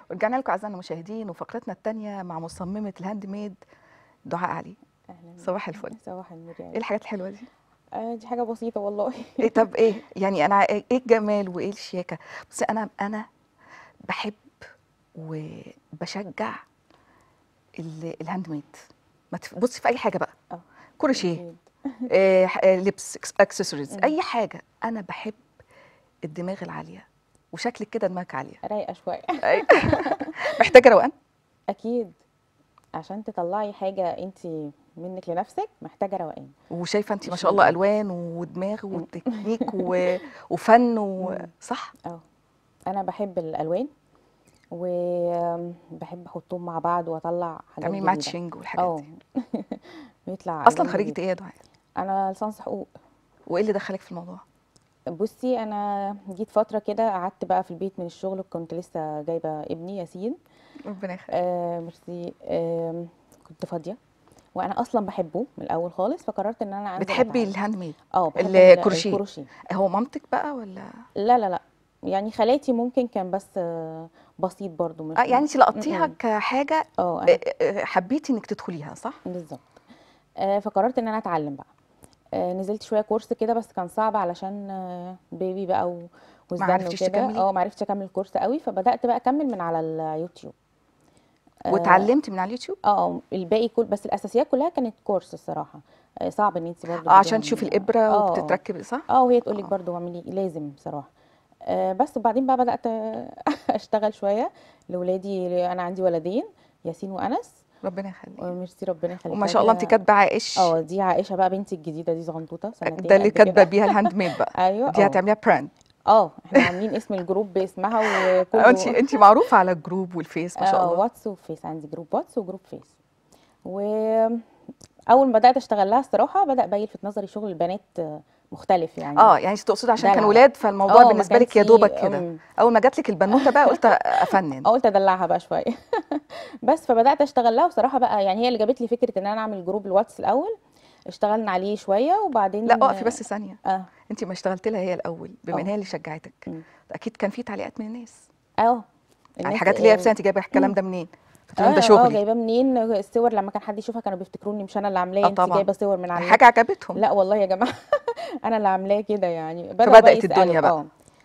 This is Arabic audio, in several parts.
ورجعنا لكم اعزائنا المشاهدين وفقرتنا الثانيه مع مصممه الهاند ميد دعاء علي. اهلا بيك. صباح الفل. صباح النور ايه يعني. الحاجات الحلوه دي؟ دي حاجه بسيطه والله. ايه طب ايه يعني انا ايه الجمال وايه الشياكه؟ بصي انا بحب وبشجع الهاند ميد. بصي في اي حاجه بقى، اه كروشيه، اكيد. لبس، اكسسوارز، مم. اي حاجه. انا بحب الدماغ العاليه، وشكلك كده دماغك عاليه. رايقه شويه. أي. محتاجه روقان. اكيد. عشان تطلعي حاجه انت منك لنفسك محتاجه روقان. وشايفه انت ما مش شاء الله مجهود. الوان ودماغ مم. وتكنيك وفن مم. صح. اه انا بحب الالوان وبحب احطهم مع بعض واطلع حاجات تعملي جديده. ماتشنج والحاجات اه دي. بيطلع اصلا الوان خريجه جديده. ايه يا دعاء؟ انا لسانس حقوق. وايه اللي دخلك في الموضوع؟ بصي انا جيت فتره كده قعدت بقى في البيت من الشغل، كنت لسه جايبه ابني ياسين. ربنا يخليك. ميرسي. كنت فاضيه وانا اصلا بحبه من الاول خالص، فقررت ان انا انزل بتحبي اتعلم. الهاند ميد؟ بحب الكروشيه؟ الكروشيه. هو مامتك بقى ولا؟ لا لا لا، يعني خالاتي ممكن كان، بس بسيط برضو مش يعني انت لقطتيها م. كحاجه، انا حبيتي انك تدخليها صح؟ بالظبط. فقررت ان انا اتعلم بقى. نزلت شويه كورس كده بس كان صعب علشان بيبي بقى ما والزن عرفتيش وكده. تكملي؟ ما عرفتش اكمل الكورس قوي، فبدات بقى اكمل من على اليوتيوب. اه واتعلمتي من على اليوتيوب؟ الباقي بس الاساسيات كلها كانت كورس الصراحه. صعب ان انت برضو تجيبيها عشان تشوفي من الابره وبتتركب صح؟ وهي تقول لك اه. برضو اعملي لازم بصراحه. بس وبعدين بقى بدات اشتغل شويه لاولادي. انا عندي ولدين، ياسين وانس. ربنا يخليك. وميرسي ربنا وما يخليك شاء الله انت كده. كاتبه عائش. دي عائشه بقى بنتي الجديده دي، صغنطوطه ده سنتين اللي قد كاتبه كده. بيها الهاند ميد بقى؟ ايوه دي هتعمليها براند؟ احنا عاملين اسم الجروب باسمها انت وكله. انت معروفه على الجروب والفيس ما شاء الله. واتس وفيس، عندي جروب واتس وجروب فيس. واول ما بدات اشتغل لها الصراحه بدا بقى يلفت نظري شغل البنات يعني يعني انت تقصدي عشان كان دلع بقى. ولاد فالموضوع ما بالنسبه لك كانش يا دوبك كده. اول ما جات لك البنوته بقى قلت افنن. قلت ادلعها بقى شويه. بس فبدات اشتغل لها وصراحه بقى، يعني هي اللي جابت لي فكره ان انا اعمل جروب الواتس الاول. اشتغلنا عليه شويه لا وبعدين اقفي بس ثانيه. اه انت ما اشتغلت لها هي الاول بما ان اه هي اللي شجعتك؟ أمم. اكيد كان في تعليقات من الناس اه على الناس الحاجات اللي هي بس انت جايبه الكلام ده منين؟ قلت لهم ده شغلي. جايباه منين الصور؟ لما كان حد يشوفها كانوا بيفتكروني مش انا اللي عاملاه، اه انت طبعا. جايبه صور من على النت. حاجه عجبتهم. لا والله يا جماعه. انا اللي عاملاه كده يعني. بداوا بقى فبدات الدنيا يسالوا. بقى.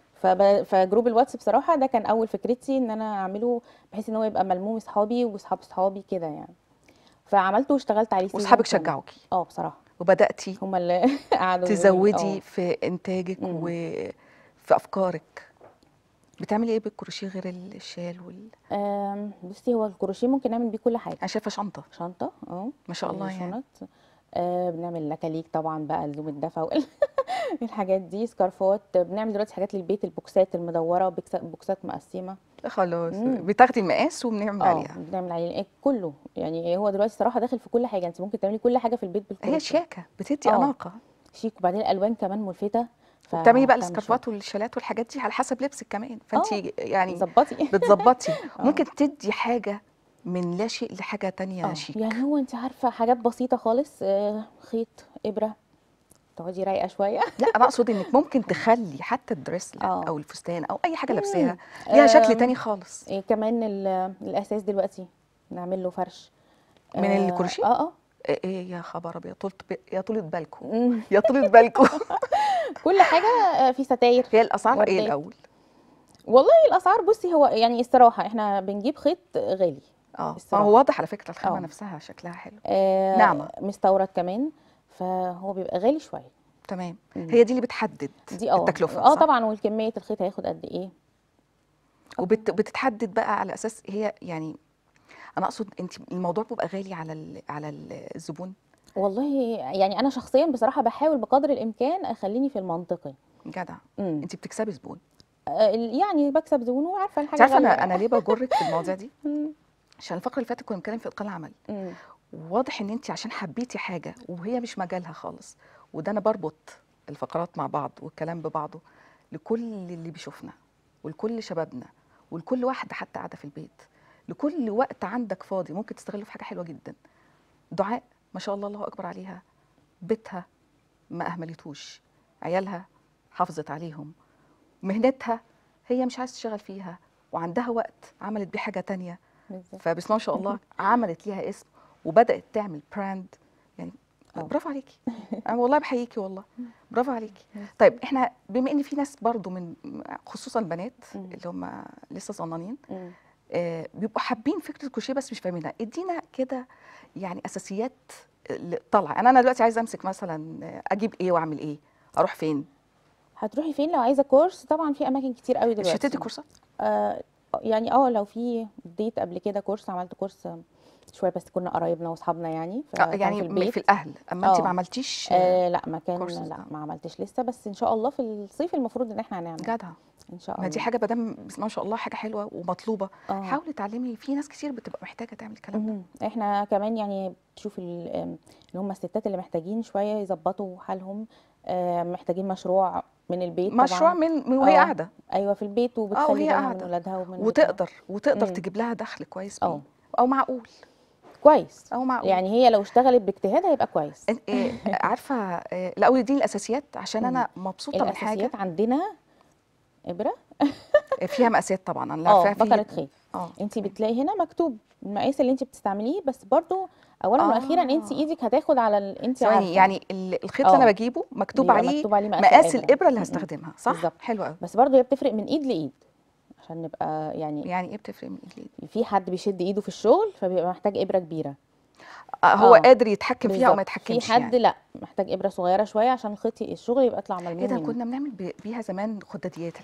فجروب الواتس بصراحه ده كان اول فكرتي ان انا اعمله، بحيث ان هو يبقى ملموم اصحابي واصحاب اصحابي كده يعني. فعملته واشتغلت عليه سيزون واصحابك كامل. شجعوكي بصراحه وبداتي هما اللي قعدوا يقولوا لي تزودي في انتاجك أمم. وفي افكارك. بتعملي ايه بالكروشيه غير الشال بصي، هو الكروشيه ممكن نعمل بيه كل حاجه. انا شايفه شنطه شنطه ما شاء الله يعني. شنط. بنعمل لكاليك طبعا بقى، لزوم الدفا الحاجات دي، سكارفات. بنعمل دلوقتي حاجات للبيت، البوكسات المدوره، بوكسات مقسمه. خلاص امم بتاخدي المقاس وبنعمل عليها. بنعمل عليه كله. يعني هو دلوقتي صراحه داخل في كل حاجه، انت ممكن تعملي كل حاجه في البيت هي بالكروشيه. شياكه بتدي اه اناقه. شيك، وبعدين الالوان كمان ملفته، وبتعملي بقى فبتعمل شغل. السكرفات والشالات والحاجات دي على حسب لبسك كمان فانت يعني ظبطي. بتظبطي. اه وممكن تدي حاجه من لا شيء لحاجه تانية يعني شيك. هو انت عارفه حاجات بسيطه خالص، خيط، ابره، تقعدي رايقه شويه. لا انا اقصد انك ممكن تخلي حتى الدريس اه او الفستان او اي حاجه لابساها امم ليها شكل آم، تاني خالص. كمان الاساس دلوقتي نعمل له فرش. من الكروشيه؟ اه ايه يا خبر ابيض، يا طولة بالكم. مم. يا طولة بالكم. كل حاجه. في ستاير، هي الاسعار ايه وردات. الاول؟ والله الاسعار بصي، هو يعني الصراحه احنا بنجيب خيط غالي هو الصراحه. واضح على فكره الخامه اه نفسها شكلها حلو. ناعمه. مستورد كمان، فهو بيبقى غالي شويه. تمام. مم. هي دي اللي بتحدد دي التكلفه صح؟ طبعا، والكميه الخيط هياخد قد ايه. وبتتحدد بقى على اساس هي يعني. انا اقصد انت الموضوع بيبقى غالي على الزبون. والله يعني انا شخصيا بصراحه بحاول بقدر الامكان اخليني في المنطقي. جدع. امم انت بتكسبي زبون. يعني بكسب زبون، وعارفه انت الحاجه عارفه غاليه انا يعني. ليه بجرك في المواضيع دي؟ مم. عشان الفقره اللي فاتت كنا بنتكلم في اتقان العمل. مم. واضح ان انت عشان حبيتي حاجه وهي مش مجالها خالص. وده انا بربط الفقرات مع بعض والكلام ببعضه لكل اللي بيشوفنا ولكل شبابنا ولكل واحده حتى قاعده في البيت. لكل وقت عندك فاضي ممكن تستغله في حاجه حلوه جدا. دعاء ما شاء الله الله اكبر عليها. بيتها ما اهملتوش. عيالها حافظت عليهم. مهنتها هي مش عايزه تشتغل فيها وعندها وقت عملت بيه حاجه تانية، بالظبط. فبسم الله ما شاء الله عملت ليها اسم وبدات تعمل براند يعني. اه. برافو عليكي، انا والله بحييكي والله، برافو عليكي. طيب احنا بما ان في ناس برضو من خصوصا البنات مم. اللي هم لسه صغننين مم. بيبقوا حابين فكره الكروشيه بس مش فاهمينها، ادينا كده يعني اساسيات اللي طالعه. انا دلوقتي عايزه امسك مثلا اجيب ايه واعمل ايه، اروح فين؟ هتروحي فين لو عايزه كورس؟ طبعا في اماكن كتير قوي مش هتدي دلوقتي. كورسات؟ آه يعني لو في اديت قبل كده كورس، عملت كورس شويه بس كنا قرايبنا واصحابنا يعني، فكان في يعني في البيت. الاهل، اما انت ما اه عملتيش لا ما كورس؟ كان، لا ما عملتش لسه، بس ان شاء الله في الصيف المفروض ان احنا هنعمل جدعه. ان شاء ما دي الله. حاجه مادام بسم الله ما شاء الله حاجه حلوه ومطلوبه، اه. حاولي تعلمي، في ناس كتير بتبقى محتاجه تعمل الكلام ده. احنا كمان يعني تشوف اللي هم الستات اللي محتاجين شويه يظبطوا حالهم، محتاجين مشروع من البيت مشروع طبعا. من وهي اه قاعده. ايوه في البيت، اه وبتخلي وهي بالها من قاعده ولادها ومن بتاع. وتقدر امم تجيب لها دخل كويس بيه، اه او معقول. كويس. او معقول. يعني هي لو اشتغلت باجتهاد هيبقى كويس. عارفه الاول دي الاساسيات عشان امم انا مبسوطه من حاجه الاساسيات عندنا ابره، فيها مقاسات طبعا، انا اللي عارفاها في. بكره خيط. انت تمام. بتلاقي هنا مكتوب المقاس اللي انت بتستعمليه، بس برضو اولا واخيرا انت اه ايدك هتاخد على انت ثواني، عارفه. يعني الخيط اللي انا اه بجيبه مكتوب بيبقى عليه مكتوب عليه مقاس مقاس الابره. الابره اللي هستخدمها، صح؟ بالظبط. حلو قوي. بس برضو هي بتفرق من ايد لايد، عشان نبقى يعني. يعني ايه بتفرق من ايد لايد؟ في حد بيشد ايده في الشغل فبيبقى محتاج ابره كبيره. هو اه قادر يتحكم فيها او ما بالظبط. في يتحكمش حد يعني؟ لا محتاج ابره صغيره شويه عشان الخيط الشغل يبقى يطلع ايه ملموم ده، منه. كنا بنعمل بيها زمان خداديات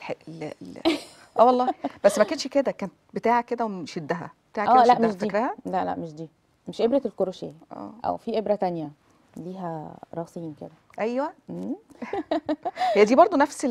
اه والله، بس ما كانتش كده، كانت بتاع كده ونشدها، بتاع كده اه لا ونشدها، مش دي، فاكراها؟ لا لا مش دي، مش اه. ابره الكروشيه. اه. او في ابره تانية ليها راسين كده. ايوه. مم. هي دي برضو نفس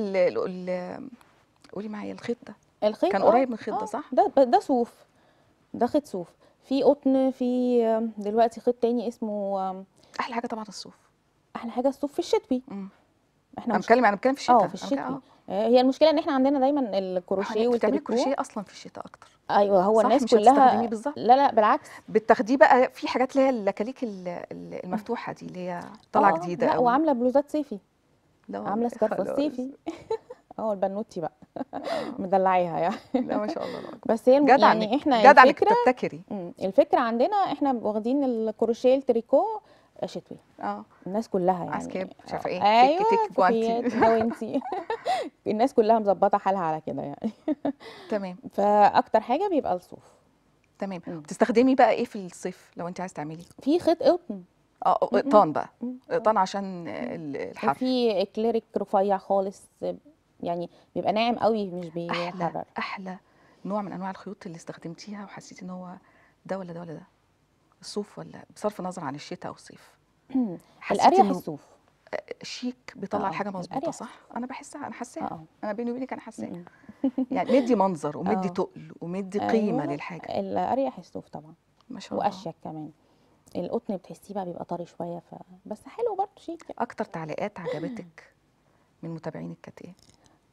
قولي معايا الخيط ده الخيط كان قريب من الخيط ده، اه صح؟ ده صوف، ده خيط صوف. في قطن، في دلوقتي خيط تاني اسمه احلى حاجه طبعا الصوف. احلى حاجه الصوف في الشتوي. امم احنا انا مش بتكلم في اه الشتاء، في انا بتكلم الشتوي. هي المشكله ان احنا عندنا دايما الكروشيه انت بتعملي والتريكو. كروشيه اصلا في الشتاء اكتر، ايوه هو صح؟ الناس مش هتستخدميه كلها. بالظبط، لا لا بالعكس. بتاخديه بقى في حاجات اللي هي اللكاليك المفتوحه دي اللي هي طالعه جديده لا قوي. وعامله بلوزات صيفي، لا والله عامله سكارفات خلاص. صيفي. البنوتي بقى اه مدلعيها يعني. لا ما شاء الله، الله اكبر. بس هي جدع انك يعني احنا جدع انك الفكره. بتبتكري. الفكره عندنا احنا واخدين الكروشيه التريكو شتوي. اه الناس كلها عسكاب يعني مش عارفه ايه، تك ايوه تك جوانتي. كوفيات جوانتي. الناس كلها مظبطه حالها على كده يعني. تمام. فاكتر حاجه بيبقى الصوف. تمام. مم. بتستخدمي بقى ايه في الصيف لو انت عايز تعملي؟ في خيط قطن. قطان بقى، آه. قطان عشان الحر. وفي اكليريك رفيع خالص، يعني بيبقى ناعم قوي مش احلى بيحرر. احلى نوع من انواع الخيوط اللي استخدمتيها وحسيتي ان هو ده ولا ده ولا ده، الصوف ولا بصرف النظر عن الشتاء او الصيف، حسيتي الاريح انه الصوف. شيك بيطلع الحاجه مظبوطه، الاريح صح؟ الصوف. انا بحسها، انا اه حاساها، اه انا بيني وبينك انا حاساها، م-م. يعني مدي منظر ومدي اه تقل ومدي قيمه ايوه للحاجه. الاريح الصوف طبعا، ما شاء الله. واشيك كمان. القطن بتحسيه بقى بيبقى طري شويه بس حلو برضه شيك يعني. اكتر تعليقات عجبتك من متابعينك كانت ايه؟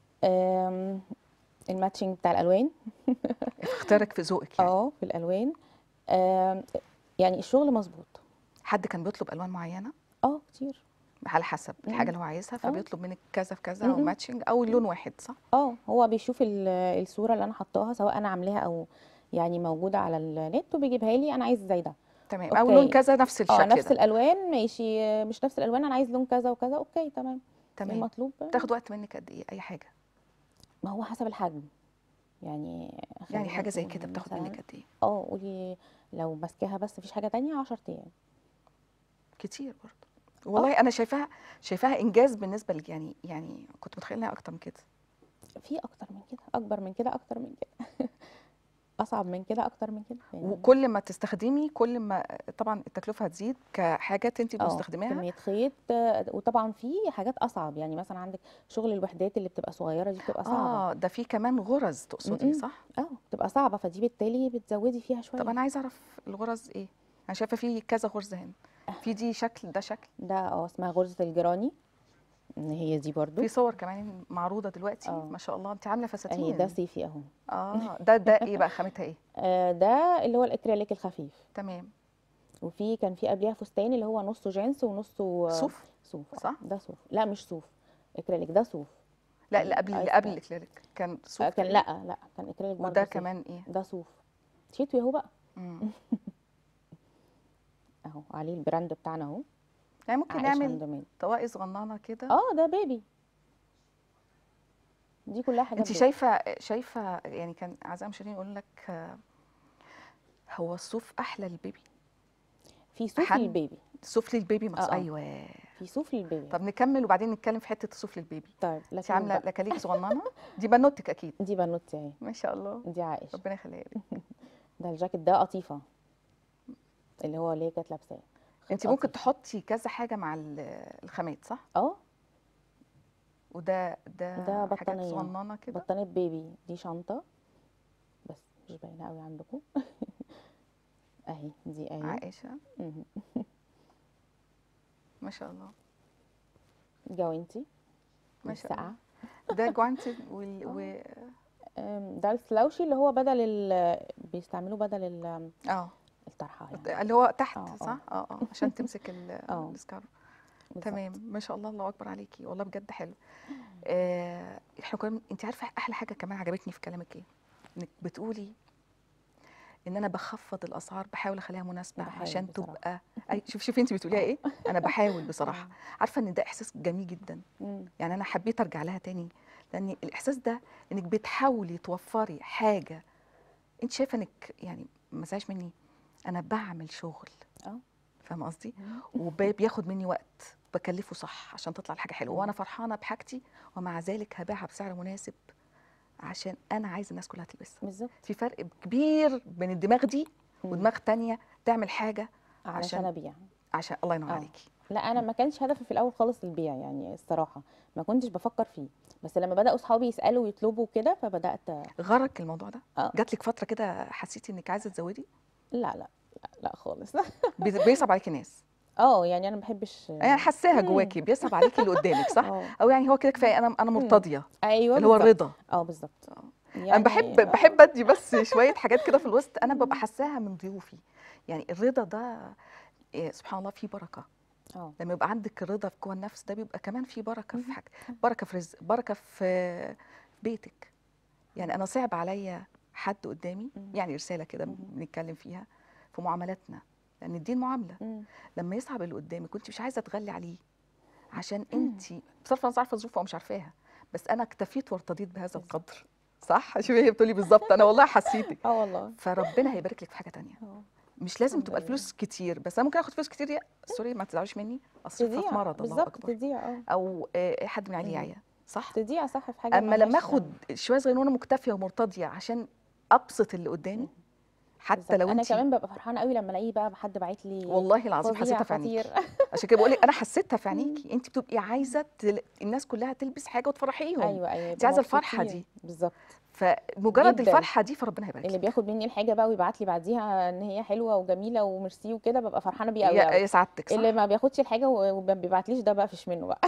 آم، الماتشنج بتاع الالوان. في اختيارك، في ذوقك يعني؟ في الالوان. آم، يعني الشغل مظبوط. حد كان بيطلب الوان معينه؟ كتير. على حسب الحاجه م-م. اللي هو عايزها، اه فبيطلب منك كذا في كذا او م-م. ماتشنج او اللون واحد، صح؟ هو بيشوف الصوره اللي انا حطاها، سواء انا عاملاها او يعني موجوده على النت، وبيجيبها لي انا عايز زي ده. تمام، او لون اوكي. كذا نفس الشكل نفس ده. الالوان ماشي، مش نفس الالوان انا عايز لون كذا وكذا، اوكي تمام. تمام. المطلوب. تاخد وقت منك قد ايه اي حاجه؟ ما هو حسب الحجم يعني. يعني خلينا حاجه زي نقول كده بتاخد مثلا منك قد ايه؟ قولي لو ماسكاها بس مفيش حاجه تانية 10 ايام. كتير برضه اه والله، انا شايفاها انجاز بالنسبه لك، يعني كنت متخيله انها اكتر من كده. في اكتر من كده، اكبر من كده، اكتر من كده. اصعب من كده، اكتر من كده يعني. وكل ما تستخدمي كل ما طبعا التكلفه هتزيد كحاجات انت مستخدماها. كميه خيط، وطبعا في حاجات اصعب، يعني مثلا عندك شغل الوحدات اللي بتبقى صغيره دي بتبقى صعبه. ده في كمان غرز تقصدي، م-م. صح؟ بتبقى صعبه، فدي بالتالي بتزودي فيها طب شويه. انا عايزه اعرف الغرز ايه، انا شايفه في كذا غرزه هنا، في دي شكل ده شكل. ده اسمها غرزه الجراني، ان هي دي برضو. في صور كمان معروضه دلوقتي، اه ما شاء الله انت عامله اهي ده فساتين. صيفي اهو. ده ايه بقى، خامتها ايه؟ ده اللي هو الاكريليك الخفيف. تمام. كان في قبلها فستان اللي هو نصه جينز ونصه صوف، صوف. صح؟ ده صوف، لا مش صوف، اكريليك ده صوف. لا اللي قبل ايس الاكليريك كان صوف كان، تقريبا. لا كان اكريليك برضه وده صيف. كمان ايه؟ ده صوف شتوي اهو بقى. مم. اهو عليه البراند بتاعنا اهو، يعني ممكن عائش نعمل هاند ميد. طواقي صغننه كده. ده بيبي، دي كلها حاجات انت بيبي. شايفه يعني كان اعزائي المشاهدين يقول لك هو الصوف احلى للبيبي؟ في صوف للبيبي. صوف للبيبي اه ايوه. في صوف للبيبي. طب نكمل وبعدين نتكلم في حته الصوف للبيبي. طيب انت لكاليك عامله بقى. لكاليك صغننه، دي بنوتك اكيد. دي بنوتي اهي، ما شاء الله، دي عائش. ربنا يخليها لك. ده الجاكيت ده قطيفه، اللي هي كانت لابساه. انت ممكن تحطي كذا حاجه مع الخامات صح؟ وده ده حاجات بطانيه، صغننه كده. بطانيه بيبي. دي شنطه بس مش باينه قوي عندكم. اهي دي اهي. عائشه مهم. ما شاء الله. جوانتي ما شاء الله. السقعه. ده جوانتي ده السلاوشي اللي هو بدل بيستعملوه بدل الطرحه يعني. اللي هو تحت صح؟ اه عشان تمسك السكارف. بالظبط. تمام، ما شاء الله، الله اكبر عليكي، والله بجد حلو. احنا كنا، انت عارفه احلى حاجه كمان عجبتني في كلامك ايه؟ انك بتقولي ان انا بخفض الاسعار، بحاول اخليها مناسبه عشان بصراحة. تبقى شوفي انت بتقوليها ايه. انا بحاول بصراحه. عارفه ان ده احساس جميل جدا. يعني انا حبيت ارجع لها تاني، لان الاحساس ده انك بتحاولي توفري حاجه انت شايفه انك يعني ما تزعليش مني، انا بعمل شغل فاهمه قصدي، وبياخد مني وقت، بكلفه صح عشان تطلع الحاجه حلوه، وانا فرحانه بحاجتي، ومع ذلك هبيعها بسعر مناسب عشان انا عايزه الناس كلها تلبسها. بالظبط. في فرق كبير بين الدماغ دي ودماغ تانية تعمل حاجه عشان ابيع، عشان الله ينور عليكي. لا انا ما كانش هدفي في الاول خالص البيع يعني الصراحه، ما كنتش بفكر فيه، بس لما بداوا اصحابي يسالوا ويطلبوا كده فبدات. غرك الموضوع ده؟ جات لك فتره كده حسيتي انك عايزه تزودي؟ لا خالص. بيصعب عليكي ناس؟ يعني انا ما بحبش، يعني حاساها جواكي بيصعب عليكي اللي قدامك صح؟ او يعني هو كده كفايه، انا مرتضيه. ايوه اللي هو الرضا. بالظبط. يعني انا بحب ادي بس شويه حاجات كده في الوسط، انا ببقى حاساها من ضيوفي. يعني الرضا ده سبحان الله فيه بركه. لما يبقى عندك الرضا في جوه النفس ده بيبقى كمان فيه بركه في حاجه، بركه في رزق، بركه في بيتك. يعني انا صعب عليا حد قدامي يعني رساله كده بنتكلم فيها في معاملاتنا، لان الدين معامله. لما يصعب اللي قدامي كنت مش عايزه تغلي عليه، عشان انت بصرف النظر عارفه ظروفه او مش عارفاها، بس انا اكتفيت وارتضيت بهذا القدر صح. شوفي هي بتقولي بالظبط، انا والله حسيتك. والله. فربنا هيبارك لك في حاجه تانية. مش لازم تبقى الفلوس كتير، بس انا ممكن اخد فلوس كتير سوري ما تزعلوش مني، اصرفها في مرض الله اكبر، تضيع او حد من عيالي يعيا صح، تضيع صح في حاجه. اما لما اخد شويه صغيرين وانا مكتفيه ومرتضيه عشان ابسط اللي قدامي، حتى لو انا انت. كمان ببقى فرحانه قوي لما الاقي بقى حد باعت لي والله العظيم حسيتها في عينيكي. عشان كده بقول لك انا حسيتها في عينيكي، انت بتبقي عايزه الناس كلها تلبس حاجه وتفرحيهم. ايوه انت عايزه الفرحه دي بالظبط. فمجرد الفرحه دي فربنا هيبارك لك. اللي بياخد مني الحاجه بقى ويبعت لي بعديها ان هي حلوه وجميله وميرسي وكده ببقى فرحانه بيه قوي يا سعادتك صح. اللي ما بياخدش الحاجه وما بيبعتليش ده بقى فيش منه بقى.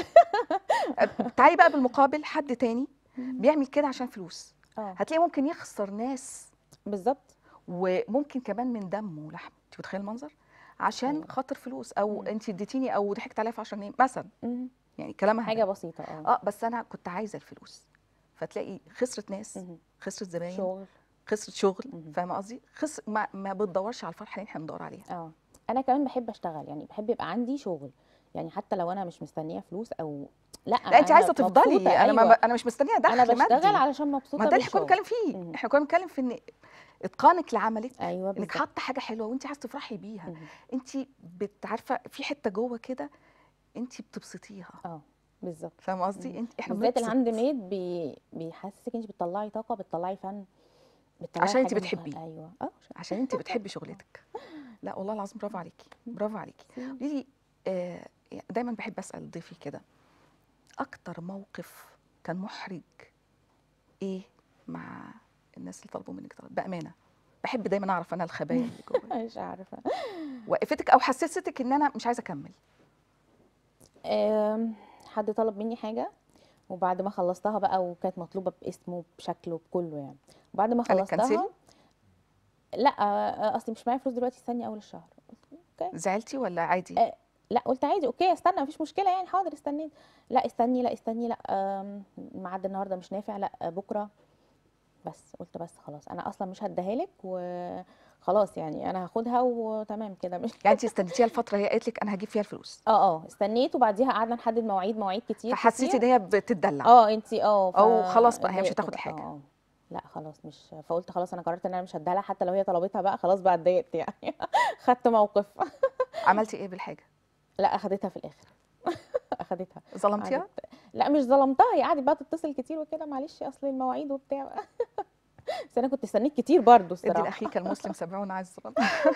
تعالي بقى بالمقابل حد تاني بيعمل كده عشان فلوس، هتلاقي ممكن يخسر ناس بالظبط، وممكن كمان من دمه ولحمه. انت متخيله المنظر؟ عشان خاطر فلوس، او انت اديتيني او ضحكت عليا في 10 جنيه مثلا، يعني كلامها حاجه بسيطه بس انا كنت عايزه الفلوس، فتلاقي خسرت ناس، خسرت زباين، خسرت شغل. فاهمه قصدي؟ ما بتدورش على الفرحه اللي احنا بندور عليها. انا كمان بحب اشتغل، يعني بحب يبقى عندي شغل، يعني حتى لو انا مش مستنيه فلوس او لا انت عايزه تفضلي. انا مش مستنيه دخل انا بشتغل مادي علشان مبسوطه. ما ده اللي كنا بنتكلم فيه. احنا كنا بنتكلم في ان اتقانك لعملك، انك حاطه حاجه حلوه وانت عايزه تفرحي بيها. انت بتعرفه في حته جوه كده انت بتبسطيها. بالظبط. فاهمه قصدي؟ احنا بالذات الهاند ميد بيحسسك انت بتطلعي طاقه، بتطلعي فن، عشان انت بتحبيه. ايوه عشان انت بتحبي شغلتك. لا والله العظيم برافو عليكي، برافو عليكي. قولي لي دايما بحب اسال ضيفي كده، اكتر موقف كان محرج ايه مع الناس اللي طلبوا منك طلب بامانه؟ بحب دايما اعرف انا الخبايا اللي جوايا. مش عارفه. وقفتك او حسستك ان انا مش عايزه اكمل؟ حد طلب مني حاجه وبعد ما خلصتها بقى وكانت مطلوبه باسمه بشكله بكله يعني، وبعد ما خلصتها لا اصلي مش معايا فلوس دلوقتي، استني اول الشهر. زعلتي ولا عادي؟ لا قلت عادي اوكي استنى مفيش مشكله يعني، حاضر استنيت. لا استني لا استني لا ميعاد النهارده مش نافع، لا بكره. بس قلت بس خلاص انا اصلا مش هديها لك وخلاص، يعني انا هاخدها وتمام كده مش يعني انت استنيتيها الفتره هي قالت لك انا هجيب فيها الفلوس، استنيت، وبعديها قعدنا نحدد مواعيد كتير فحسيتي كتير. ان هي بتدلع انتي او خلاص بقى هي مش فاتضايقت هتاخد بقى الحاجه؟ لا خلاص مش، فقلت خلاص انا قررت ان انا مش هديها لها حتى لو هي طلبتها بقى، خلاص بقى اتضايقت يعني خدت موقف. عملتي ايه بالحاجه؟ لا اخدتها في الاخر اخدتها. ظلمتيها؟ قعدت، لا مش ظلمتها، هي قعدت بقى تتصل كتير وكده، معلش اصل المواعيد وبتاع بس انا كنت استنيت كتير برضو ادي الصراحه. لاخيك المسلم 70 عذرا.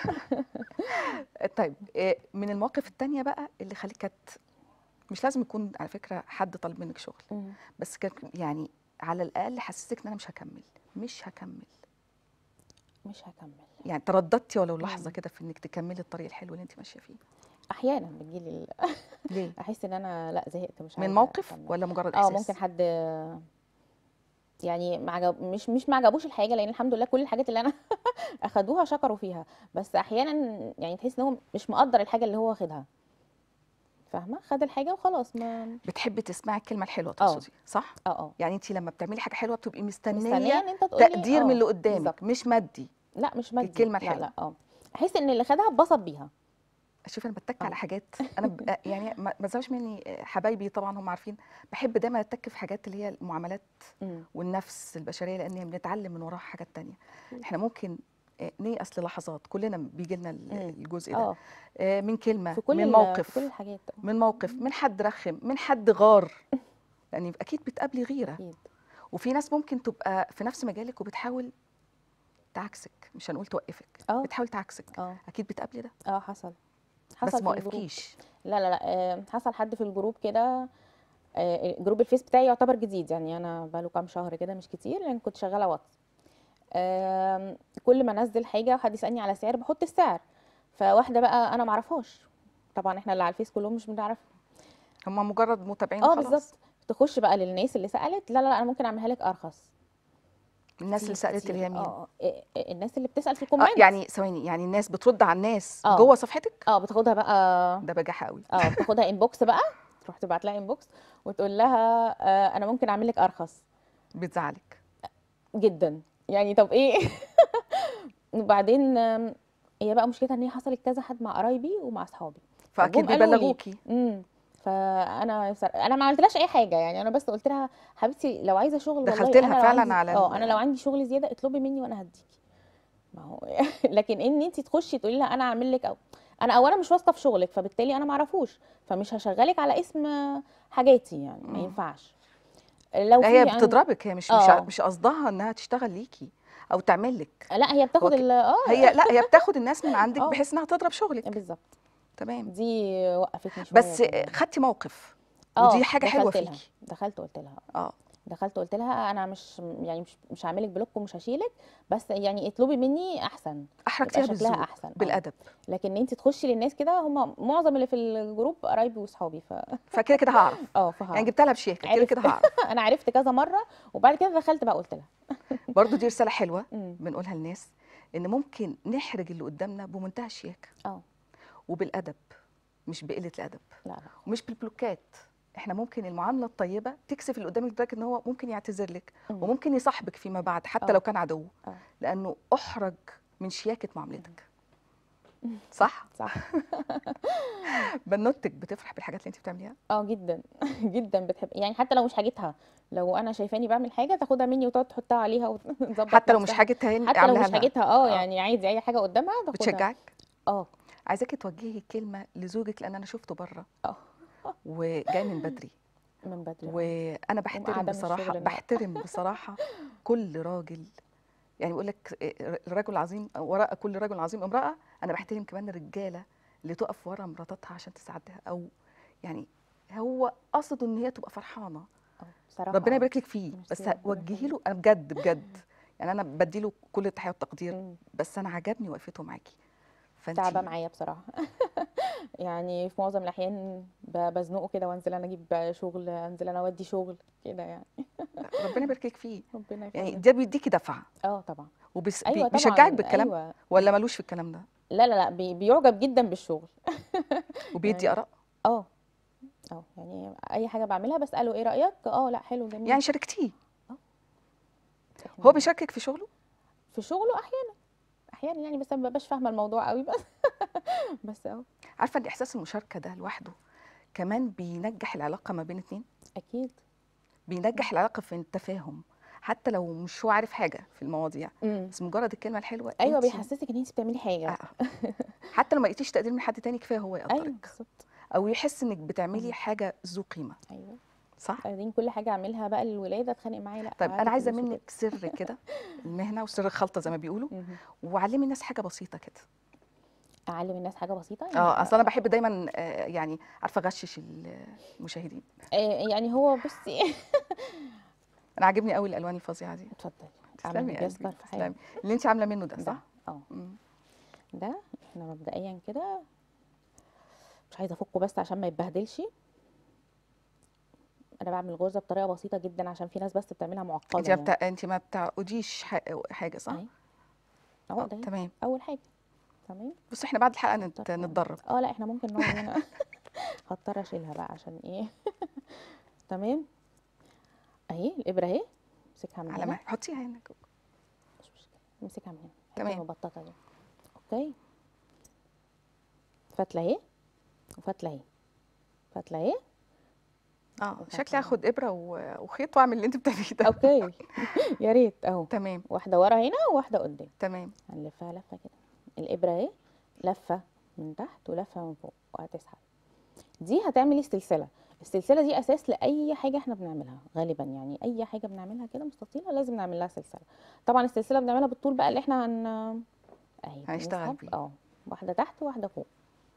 طيب من المواقف التانية بقى اللي خليك كانت، مش لازم يكون على فكره حد طالب منك شغل، مم. بس كان يعني على الاقل حسسك ان انا مش هكمل، مش هكمل. يعني ترددتي ولو لحظه مم. كده في انك تكملي الطريق الحلو اللي انت ماشيه فيه؟ احيانا بتجيلي ليه؟ احس ان انا لا زهقت مش من عايزه موقف اكمل. ولا مجرد ممكن احساس؟ حد يعني مش ما عجبوش الحاجه، لان الحمد لله كل الحاجات اللي انا اخدوها شكروا فيها، بس احيانا يعني تحس ان هو مش مقدر الحاجه اللي هو واخدها، فاهمه، خد الحاجه وخلاص ما. بتحبي تسمعي الكلمه الحلوه اه تقصدي صح؟ اه يعني انت لما بتعملي حاجه حلوه بتبقي مستنيه مستنيه ان انت تقول لي تقدير من اللي قدامك بالظبط. مش مادي. لا مش مادي، الكلمه لا الحلوه. لا احس ان اللي خدها اتبسط بيها. شوف انا بتك على اه حاجات انا يعني ما تزعلوش مني حبايبي طبعا هم عارفين، بحب دايما اتك في حاجات اللي هي المعاملات امم والنفس البشريه، لان بنتعلم من وراها حاجات تانية. احنا ممكن نيأس للحظات، كلنا بيجي لنا امم الجزء ده، اه من كلمه، في كل من موقف، الحاجات من موقف، من حد رخم، من حد غار، لان اكيد بتقابلي غيره. اكيد. وفي ناس ممكن تبقى في نفس مجالك وبتحاول تعكسك، مش هنقول توقفك، اه بتحاول تعكسك، اه اكيد بتقابلي ده، حصل. بس حصل ما في الجروب. وقفكيش. لا لا لا حصل حد في الجروب كده. جروب الفيس بتاعي يعتبر جديد، يعني انا بقاله كام شهر كده مش كتير، لان كنت شغاله واتس. كل ما انزل حاجه وحد يسالني على سعر بحط السعر، فواحده بقى انا معرفهاش، طبعا احنا اللي على الفيس كلهم مش بنعرف. هم مجرد متابعين اه بالظبط. وخلاص. تخش بقى للناس اللي سالت، لا لا لا انا ممكن اعملها لك ارخص. الناس اللي كتير سألت اللي كتير هي مين؟ الناس اللي بتسال في الكومنت. يعني ثواني، يعني الناس بترد على الناس اه جوه صفحتك؟ بتاخدها بقى. ده بجاحة قوي. بتاخدها انبوكس بقى، تروح تبعت لها انبوكس وتقول لها انا ممكن اعمل لك ارخص. بتزعلك؟ جدا. يعني طب ايه وبعدين هي بقى مشكلتها ان هي حصلت كذا حد مع قرايبي ومع اصحابي، فاكيد فجم قالوا لي. بيبلغوكي. انا ما عملتلهاش اي حاجه، يعني انا بس قلت لها حبيبتي لو عايزه شغل دخلت والله لها انا لو فعلا عندي على انا لو عندي شغل زياده اطلبي مني وانا هديكي. ما هو لكن ان انت تخشي تقولي لها انا اعمل لك، او انا اولا مش واثقه في شغلك، فبالتالي انا ما اعرفوش، فمش هشغلك على اسم حاجاتي، يعني ما مم. ينفعش. لو لا هي في عن بتضربك، هي اه مش قصدها انها تشتغل ليكي او تعمل لك. لا هي هو بتاخد هي بتاخد الناس من عندك اه بحيث انها تضرب شغلك. بالظبط. تمام. دي وقفتني شويه بس كمان. خدتي موقف، ودي حاجة حلوة دخلت لها، فيكي. قلت لها، اه انا مش يعني مش هعملك بلوك ومش هشيلك، بس يعني اطلبي مني احسن، يبقى احرجتيها شكلها بالذوق احسن. بالادب. لكن انت تخشي للناس كده، هم معظم اللي في الجروب قرايبي واصحابي فكده كده هعرف، يعني فهعرف. جبت لها بشياكه كده عرفت كده هعرف. انا عرفت كذا مره، وبعد كده دخلت بقى قلت لها. برضو دي رسالة حلوة امم بنقولها للناس، ان ممكن نحرج اللي قدامنا بمنتهى الشياكة اه وبالادب، مش بقلة الادب لا لا ومش خالص. بالبلوكات. احنا ممكن المعاملة الطيبة تكسف اللي قدامك لدرجة ان هو ممكن يعتذر لك امم وممكن يصاحبك فيما بعد حتى لو اه كان عدو، اه لانه احرج من شياكة مم. معاملتك. صح؟ صح. بنوتك بتفرح بالحاجات اللي انت بتعمليها؟ جدا جدا بتحب، يعني حتى لو مش حاجتها، لو انا شايفاني بعمل حاجه تاخدها مني وتقعد تحطها عليها وتظبط حتى لو مش نفسها. حاجتها هي حتى لو اعملها مش لها. حاجتها اه يعني عادي اي حاجه قدامها تاخدها. بتشجعك. اه عايزاكي توجهي كلمة لزوجك لان انا شفته بره اه وجاي من بدري، من بدري وانا بحترم وقاعده من بصراحه، الشغل كل راجل. يعني بيقول لك الرجل العظيم وراء كل رجل عظيم امراه، انا بحترم كمان الرجاله اللي تقف ورا مراتها عشان تساعدها، او يعني هو قصده ان هي تبقى فرحانه. بصراحه ربنا يبارك لك فيه، ميرسي بس ربنا وجهي يخليك. له انا بجد بجد، يعني انا بديله كل التحيه والتقدير، مم. بس انا عجبني وقفته معاكي. تعبه فانتي معايا بصراحه يعني في معظم الاحيان بزنقه كده، وانزل انا اجيب شغل، انزل انا اودي شغل كده يعني. ربنا يبارك لك فيه. ربنا يعني يخليك. ده بيديكي دفعه طبعا. ايوه وبيشجعك طبعا بالكلام، ايوه. ولا ملوش في الكلام ده؟ لا لا لا بيعجب جدا بالشغل وبيدي يعني اراء؟ اه يعني اي حاجه بعملها بساله ايه رايك، لا حلو جميل. يعني شاركتيه؟ اه هو احنا بيشاركك في شغله؟ في شغله احيانا يعني، بس أنا ما ببقاش فاهمه الموضوع قوي بس بس عارفه ان احساس المشاركه ده لوحده كمان بينجح العلاقه ما بين اتنين، اكيد. بينجح العلاقه في التفاهم، حتى لو مش هو عارف حاجه في المواضيع، امم بس مجرد الكلمه الحلوه ايوه انت بيحسسك ان انت بتعملي حاجه. حتى لو ما لقيتيش تقدير من حد تاني كفايه هو ايوه يقدرك، بالظبط. او يحس انك بتعملي مم. حاجه ذو قيمه. ايوه صح؟ بعدين كل حاجه اعملها بقى للولاده اتخانق معايا، لا طيب انا هاتي عايزه فلوس وكده. منك سر كده المهنه وسر الخلطه زي ما بيقولوا، مهم. وعلمي الناس حاجه بسيطه كده. اعلم الناس حاجه بسيطه يعني. اه اصل انا بحب دايما يعني عارفه اغشش المشاهدين. يعني هو بصي انا عاجبني قوي الالوان الفظيعه دي. اتفضلي. اعمل تسلمي يا قلبي، بيسكر في حاجه. تسلمي. اللي انت عامله منه ده ده صح؟ مم. ده احنا مبدئيا كده مش عايزه افكه بس عشان ما يتبهدلش. انا بعمل غرزه بطريقه بسيطه جدا عشان في ناس بس بتعملها معقده يعني. انت ما بتعقديش حاجه صح؟ اهي اهو اه ده تمام. اول حاجه. تمام. بص احنا بعد الحلقه نضطر نتدرب. لا احنا ممكن نقعد هنا هضطر اشيلها بقى عشان ايه تمام. اهي الابره اهي، امسكها من على هنا. ما حطيها هنا كده. مش مشكله، امسكها من هنا الحته تمام. المبططه دي. اوكي. فتله اهي، وفتله اهي، فتله اهي، شكلي وفتله اهي. هاخد ابره وخيط واعمل اللي انت بتعمليه ده. اوكي يا ريت اهو. تمام. واحده ورا هنا وواحده قدام. تمام. هنلفها لفه كده. الابره اهي، لفه من تحت ولفه من فوق وهتسحب. دي هتعملي سلسله. السلسله دي اساس لاي حاجه احنا بنعملها غالبا، يعني اي حاجه بنعملها كده مستطيله لازم نعمل لها سلسله. طبعا السلسله بنعملها بالطول بقى اللي احنا اهي هنشتغل بنسحب بيه. واحده تحت وواحده فوق.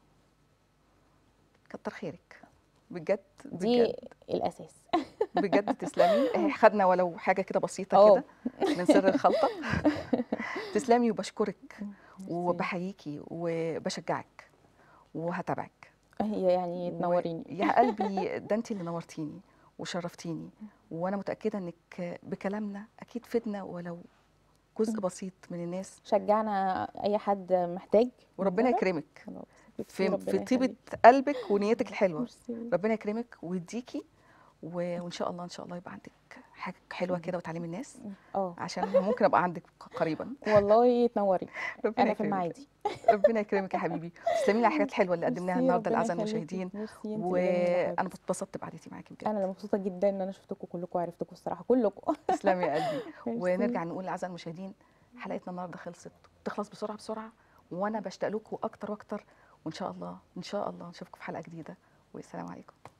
كتر خيرك بجد دي بجد. الاساس. بجد تسلمي، خدنا ولو حاجه كده بسيطه اه كده من سر الخلطه. تسلمي وبشكرك ميرسي. وبحييكي وبشجعك وهتابعك. هي يعني تنوريني. ويا قلبي ده انت اللي نورتيني وشرفتيني، وانا متاكده انك بكلامنا اكيد فدنا ولو جزء بسيط من الناس. شجعنا اي حد محتاج وربنا مساعده. يكرمك خلاص. ميرسي، في ربنا طيبه يخليك. قلبك ونيتك الحلوه. ميرسي. ربنا يكرمك ويديكي وان شاء الله ان شاء الله يبقى عندك حاجه حلوه كده وتعلمي الناس، عشان ممكن ابقى عندك قريبا. والله تنوري. ربنا انا في يكرمك. المعادي. ربنا يكرمك يا حبيبي. تسلمي لي على الحاجات الحلوه اللي قدمناها ميرسي، النهارده ربنا لاعزائي يخليكي. المشاهدين، ميرسي، انت اللي جميله وانا حبيبتي. اتبسطت بقعدتي معاكي بجد. انا اللي مبسوطه جدا ان انا شفتكم كلكم وعرفتكم الصراحه كلكم. تسلمي يا قلبي. ميرسي. ونرجع نقول لاعزائي المشاهدين حلقتنا النهارده خلصت، تخلص بسرعه بسرعه، وانا بشتاق لكم اكتر واكتر، وان شاء الله ان شاء الله نشوفكم في حلقه جديده، والسلام عليكم.